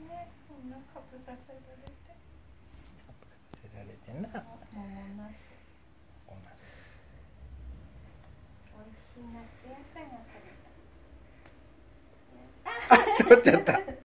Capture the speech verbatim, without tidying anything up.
ね、こんなカブさせられて。 させられてんな。 桃ナス。 おなす。 美味しい夏野菜が取れた。 あ、取っちゃった。